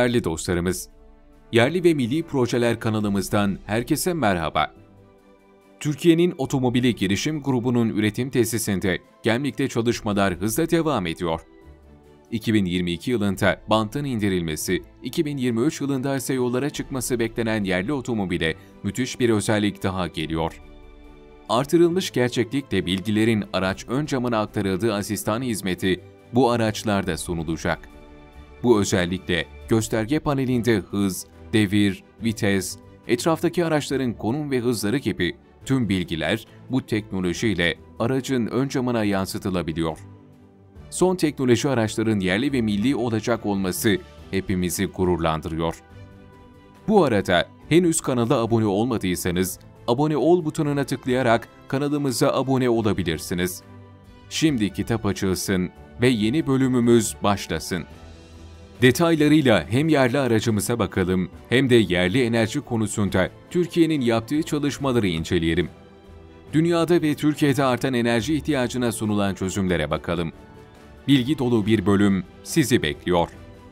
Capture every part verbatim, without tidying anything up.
Değerli dostlarımız, Yerli ve Milli Projeler kanalımızdan herkese merhaba. Türkiye'nin Otomobili Girişim Grubu'nun üretim tesisinde Gemlik'te çalışmalar hızla devam ediyor. iki bin yirmi iki yılında bantın indirilmesi, iki bin yirmi üç yılında ise yollara çıkması beklenen yerli otomobile müthiş bir özellik daha geliyor. Artırılmış gerçeklikle bilgilerin araç ön camına aktarıldığı asistan hizmeti bu araçlarda sunulacak. Bu özellikle gösterge panelinde hız, devir, vites, etraftaki araçların konum ve hızları gibi tüm bilgiler bu teknolojiyle aracın ön camına yansıtılabiliyor. Son teknoloji araçların yerli ve milli olacak olması hepimizi gururlandırıyor. Bu arada henüz kanala abone olmadıysanız, abone ol butonuna tıklayarak kanalımıza abone olabilirsiniz. Şimdi kitap açılsın ve yeni bölümümüz başlasın. Detaylarıyla hem yerli aracımıza bakalım hem de yerli enerji konusunda Türkiye'nin yaptığı çalışmaları inceleyelim. Dünyada ve Türkiye'de artan enerji ihtiyacına sunulan çözümlere bakalım. Bilgi dolu bir bölüm sizi bekliyor.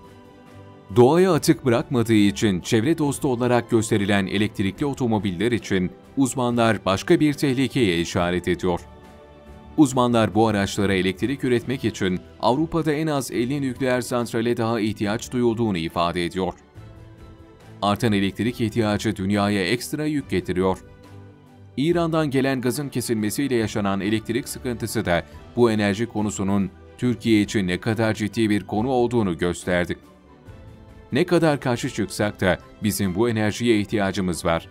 Doğaya atık bırakmadığı için çevre dostu olarak gösterilen elektrikli otomobiller için uzmanlar başka bir tehlikeye işaret ediyor. Uzmanlar bu araçlara elektrik üretmek için Avrupa'da en az elli nükleer santrale daha ihtiyaç duyulduğunu ifade ediyor. Artan elektrik ihtiyacı dünyaya ekstra yük getiriyor. İran'dan gelen gazın kesilmesiyle yaşanan elektrik sıkıntısı da bu enerji konusunun Türkiye için ne kadar ciddi bir konu olduğunu gösterdi. Ne kadar karşı çıksak da bizim bu enerjiye ihtiyacımız var.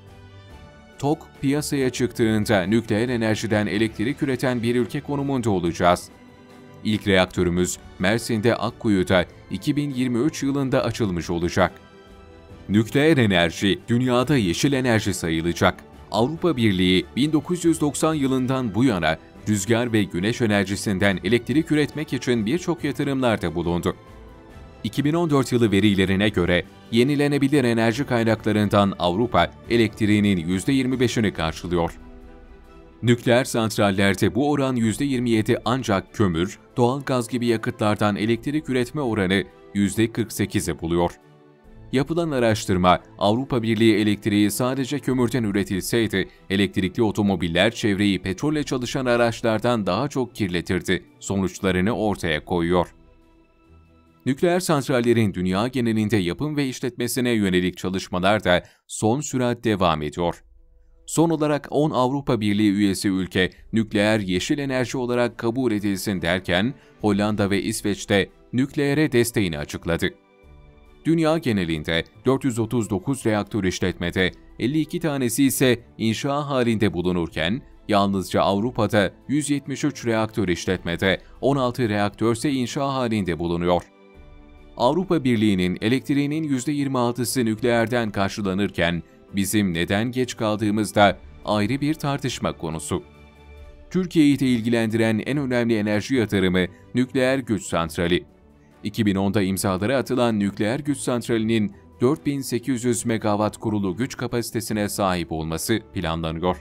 TOG piyasaya çıktığında nükleer enerjiden elektrik üreten bir ülke konumunda olacağız. İlk reaktörümüz Mersin'de Akkuyu'da iki bin yirmi üç yılında açılmış olacak. Nükleer enerji dünyada yeşil enerji sayılacak. Avrupa Birliği bin dokuz yüz doksan yılından bu yana rüzgar ve güneş enerjisinden elektrik üretmek için birçok yatırımlarda bulundu. iki bin on dört yılı verilerine göre yenilenebilir enerji kaynaklarından Avrupa elektriğinin yüzde yirmi beşini karşılıyor. Nükleer santrallerde bu oran yüzde yirmi yedi ancak kömür, doğalgaz gibi yakıtlardan elektrik üretme oranı yüzde kırk sekizi buluyor. Yapılan araştırma, Avrupa Birliği elektriği sadece kömürden üretilseydi, elektrikli otomobiller çevreyi petrolle çalışan araçlardan daha çok kirletirdi sonuçlarını ortaya koyuyor. Nükleer santrallerin dünya genelinde yapım ve işletmesine yönelik çalışmalar da son sürat devam ediyor. Son olarak on Avrupa Birliği üyesi ülke nükleer yeşil enerji olarak kabul edilsin derken Hollanda ve İsveç'te nükleere desteğini açıkladı. Dünya genelinde dört yüz otuz dokuz reaktör işletmede elli iki tanesi ise inşa halinde bulunurken yalnızca Avrupa'da yüz yetmiş üç reaktör işletmede on altı reaktör ise inşa halinde bulunuyor. Avrupa Birliği'nin elektriğinin yüzde yirmi altısı nükleerden karşılanırken bizim neden geç kaldığımız da ayrı bir tartışma konusu. Türkiye'yi de ilgilendiren en önemli enerji yatırımı nükleer güç santrali. iki bin onda imzalara atılan nükleer güç santralinin dört bin sekiz yüz megawatt kurulu güç kapasitesine sahip olması planlanıyor.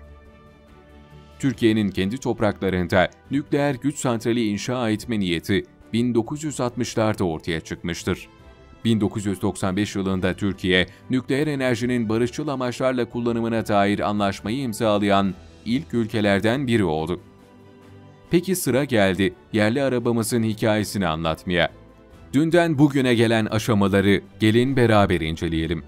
Türkiye'nin kendi topraklarında nükleer güç santrali inşa etme niyeti bin dokuz yüz altmışlarda ortaya çıkmıştır. bin dokuz yüz doksan beş yılında Türkiye, nükleer enerjinin barışçıl amaçlarla kullanımına dair anlaşmayı imzalayan ilk ülkelerden biri oldu. Peki sıra geldi yerli arabamızın hikayesini anlatmaya. Dünden bugüne gelen aşamaları gelin beraber inceleyelim.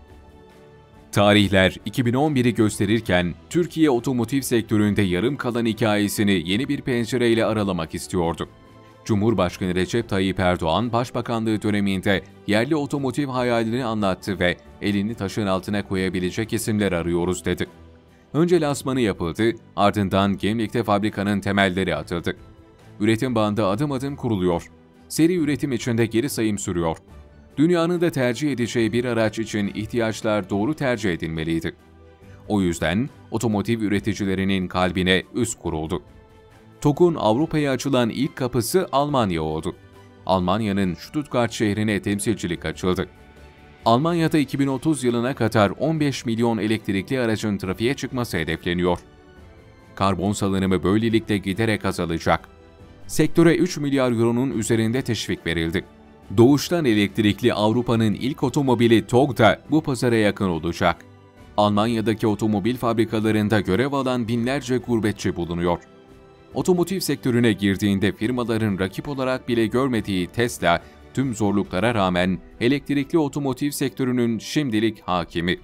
Tarihler iki bin on biri gösterirken Türkiye otomotiv sektöründe yarım kalan hikayesini yeni bir pencereyle aralamak istiyordu. Cumhurbaşkanı Recep Tayyip Erdoğan, Başbakanlığı döneminde yerli otomotiv hayalini anlattı ve elini taşın altına koyabilecek isimler arıyoruz dedi. Önce lansmanı yapıldı, ardından Gemlik'te fabrikanın temelleri atıldı. Üretim bandı adım adım kuruluyor. Seri üretim içinde geri sayım sürüyor. Dünyanın da tercih edeceği bir araç için ihtiyaçlar doğru tercih edilmeliydi. O yüzden otomotiv üreticilerinin kalbine üs kuruldu. TOG'un Avrupa'ya açılan ilk kapısı Almanya oldu. Almanya'nın Stuttgart şehrine temsilcilik açıldı. Almanya'da iki bin otuz yılına kadar on beş milyon elektrikli aracın trafiğe çıkması hedefleniyor. Karbon salınımı böylelikle giderek azalacak. Sektöre üç milyar euronun üzerinde teşvik verildi. Doğuştan elektrikli Avrupa'nın ilk otomobili Togg da bu pazara yakın olacak. Almanya'daki otomobil fabrikalarında görev alan binlerce gurbetçi bulunuyor. Otomotiv sektörüne girdiğinde firmaların rakip olarak bile görmediği Tesla, tüm zorluklara rağmen elektrikli otomotiv sektörünün şimdilik hakimi.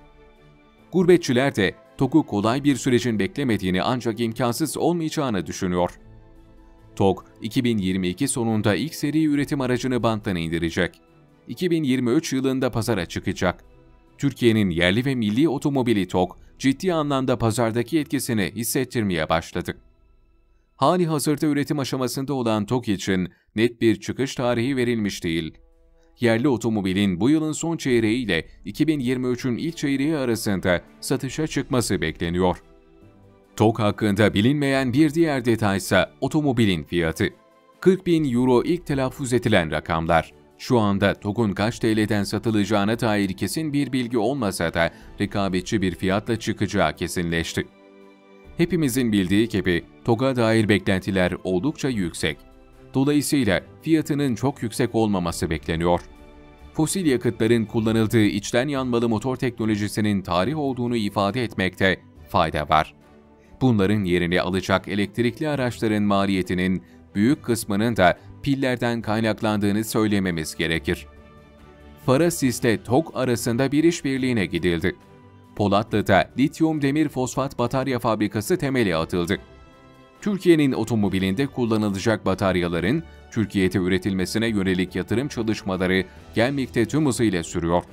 Gurbetçiler de Togg'u kolay bir sürecin beklemediğini ancak imkansız olmayacağını düşünüyor. Togg, iki bin yirmi iki sonunda ilk seri üretim aracını banttan indirecek. iki bin yirmi üç yılında pazara çıkacak. Türkiye'nin yerli ve milli otomobili Togg, ciddi anlamda pazardaki etkisini hissettirmeye başladı. Hali hazırda üretim aşamasında olan Togg için net bir çıkış tarihi verilmiş değil. Yerli otomobilin bu yılın son çeyreği ile iki bin yirmi üçün ilk çeyreği arasında satışa çıkması bekleniyor. Togg hakkında bilinmeyen bir diğer detay ise otomobilin fiyatı. kırk bin euro ilk telaffuz edilen rakamlar. Şu anda Togg'un kaç T L'den satılacağına dair kesin bir bilgi olmasa da rekabetçi bir fiyatla çıkacağı kesinleşti. Hepimizin bildiği gibi Togg'a dair beklentiler oldukça yüksek. Dolayısıyla fiyatının çok yüksek olmaması bekleniyor. Fosil yakıtların kullanıldığı içten yanmalı motor teknolojisinin tarih olduğunu ifade etmekte fayda var. Bunların yerini alacak elektrikli araçların maliyetinin büyük kısmının da pillerden kaynaklandığını söylememiz gerekir. Farasis ile Togg arasında bir işbirliğine gidildi. Polatlı'da lityum demir fosfat batarya fabrikası temeli atıldı. Türkiye'nin otomobilinde kullanılacak bataryaların Türkiye'de üretilmesine yönelik yatırım çalışmaları Gemlik'te tüm hızıyla sürüyor.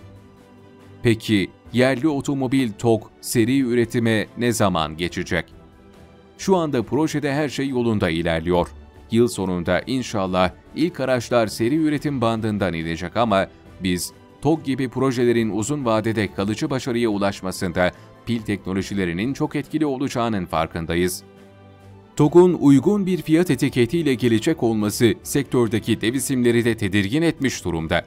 Peki yerli otomobil Togg seri üretime ne zaman geçecek? Şu anda projede her şey yolunda ilerliyor. Yıl sonunda inşallah ilk araçlar seri üretim bandından inecek ama biz Togg gibi projelerin uzun vadede kalıcı başarıya ulaşmasında pil teknolojilerinin çok etkili olacağının farkındayız. Togg'un uygun bir fiyat etiketiyle gelecek olması sektördeki dev isimleri de tedirgin etmiş durumda.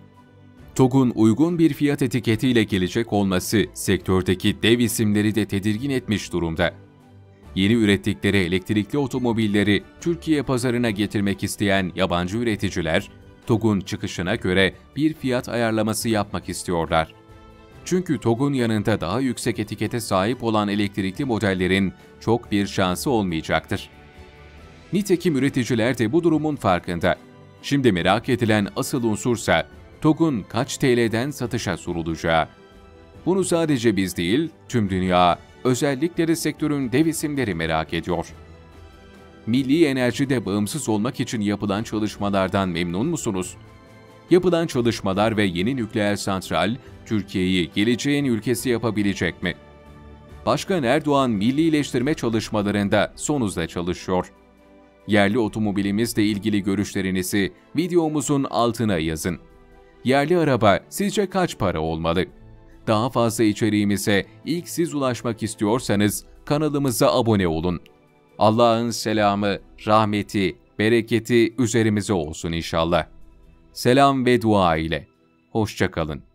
Togg'un uygun bir fiyat etiketiyle gelecek olması sektördeki dev isimleri de tedirgin etmiş durumda. Yeni ürettikleri elektrikli otomobilleri Türkiye pazarına getirmek isteyen yabancı üreticiler, Togg'un çıkışına göre bir fiyat ayarlaması yapmak istiyorlar. Çünkü Togg'un yanında daha yüksek etikete sahip olan elektrikli modellerin çok bir şansı olmayacaktır. Nitekim üreticiler de bu durumun farkında. Şimdi merak edilen asıl unsursa Togg'un kaç T L'den satışa sunulacağı. Bunu sadece biz değil, tüm dünya, özellikle de sektörün dev isimleri merak ediyor. Milli enerjide bağımsız olmak için yapılan çalışmalardan memnun musunuz? Yapılan çalışmalar ve yeni nükleer santral, Türkiye'yi geleceğin ülkesi yapabilecek mi? Başkan Erdoğan millileştirme çalışmalarında son hızla çalışıyor. Yerli otomobilimizle ilgili görüşlerinizi videomuzun altına yazın. Yerli araba sizce kaç para olmalı? Daha fazla içeriğimize ilk siz ulaşmak istiyorsanız kanalımıza abone olun. Allah'ın selamı, rahmeti, bereketi üzerimize olsun inşallah. Selam ve dua ile. Hoşça kalın.